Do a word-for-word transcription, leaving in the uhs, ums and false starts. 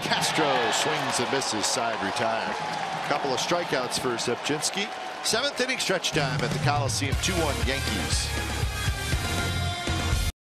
Castro swings and misses, side retired. Couple of strikeouts for Rzepczynski. Seventh inning stretch time at the Coliseum. two one Yankees.